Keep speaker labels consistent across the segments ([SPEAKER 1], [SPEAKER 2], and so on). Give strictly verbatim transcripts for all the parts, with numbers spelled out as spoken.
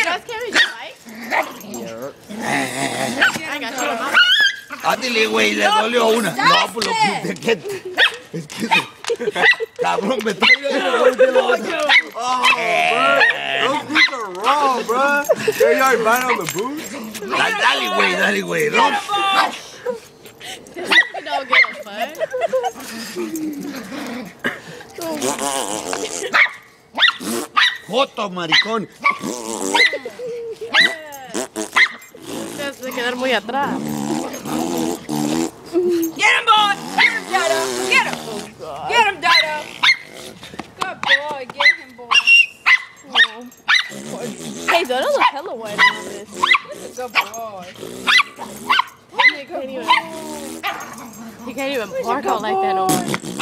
[SPEAKER 1] guys carry your bike?
[SPEAKER 2] Yeah.
[SPEAKER 1] I got you on my bike.
[SPEAKER 3] Ándale, güey, le dolió una. No, pues lo que es que es que cabrón me está viendo.
[SPEAKER 2] Oh, bro. Those boots are wrong, bro. Yeah, you already buying on the boots?
[SPEAKER 3] Dale, güey, dale, güey. No.
[SPEAKER 1] You don't give a fuck.
[SPEAKER 3] Joto, maricón.
[SPEAKER 1] Tienes que quedar muy atrás.
[SPEAKER 4] Get him, boy! Get him, Dodo! Get him! Get him, Dodo! Good boy, get him, boy.
[SPEAKER 1] Oh. Hey, Dodo looks hella white on this.
[SPEAKER 4] Good boy.
[SPEAKER 1] He can't even, he can't even bark out like that no more.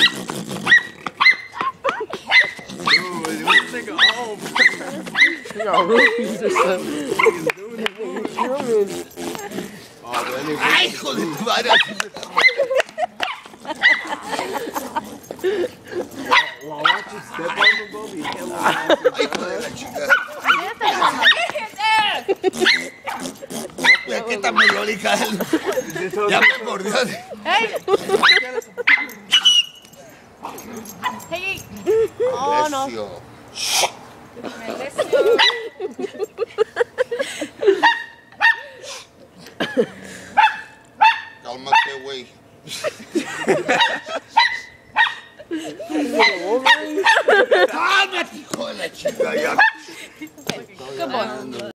[SPEAKER 2] Dude, this nigga home.
[SPEAKER 5] You got rupees or something.
[SPEAKER 2] Oh, that nigga.
[SPEAKER 3] Ay, hijo de tu madre.
[SPEAKER 2] Well, watch you step on the ball, be hella
[SPEAKER 3] Ay, hijo de la chica. Ya que está melódica. Ya me mordió.
[SPEAKER 1] Hey! Hey! Oh, no.
[SPEAKER 3] Cálmate, güey. Cálmate, hijo de la chica. Ya.
[SPEAKER 1] Good boy.